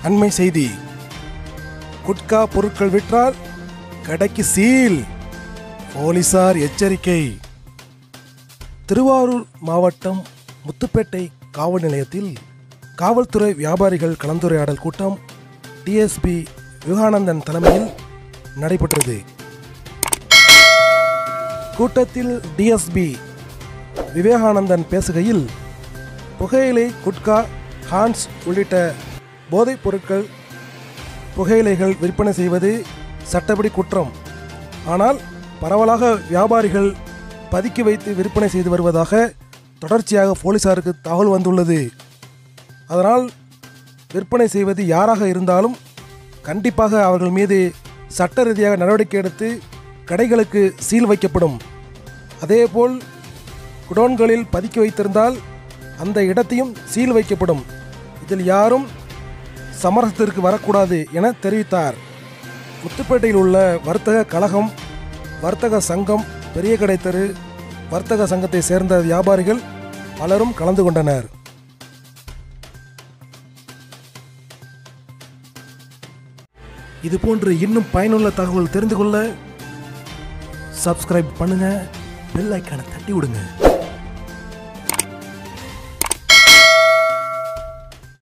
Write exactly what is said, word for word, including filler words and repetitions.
அண்மை செய்தி. குட்கா பொருட்கள் விற்றால் கடைக்கு சீல், போலீசார் எச்சரிக்கை. திருவாரூர் மாவட்டம் முத்துப்பேட்டை காவல் நிலையத்தில் காவல்துறை வியாபாரிகள் கலந்துரையாடல் கூட்டம் டிஎஸ்பி விவேகானந்தன் தலைமையில் நடைபெற்றது. கூட்டத்தில் டிஎஸ்பி விவேகானந்தன் பேசுகையில், புகையிலை, குட்கா, ஹான்ஸ் உள்ளிட்ட போதைப் பொருட்கள் புகையிலைகள் விற்பனை செய்வது சட்டப்படி குற்றம். ஆனால் பரவலாக வியாபாரிகள் பதுக்கி வைத்து விற்பனை செய்து வருவதாக தொடர்ச்சியாக போலீசாருக்கு தகவல் வந்துள்ளது. அதனால் விற்பனை செய்வது யாராக இருந்தாலும் கண்டிப்பாக அவர்கள் மீது சட்ட ரீதியாக நடவடிக்கை எடுத்து கடைகளுக்கு சீல் வைக்கப்படும். அதேபோல் குடோன்களில் பதுக்கி வைத்திருந்தால் அந்த இடத்தையும் சீல் வைக்கப்படும். இதில் யாரும் சமரசத்திற்கு வரக்கூடாது என தெரிவித்தார். முத்துப்பேட்டையில் உள்ள வர்த்தக கழகம், வர்த்தக சங்கம், பெரிய கடை தெரு வர்த்தக சங்கத்தை சேர்ந்த வியாபாரிகள் பலரும் கலந்து கொண்டனர். இதுபோன்று இன்னும் பயனுள்ள தகவல் தெரிந்து கொள்ள சப்ஸ்கிரைப் பண்ணுங்க, பெல் ஐக்கானை தட்டி விடுங்க.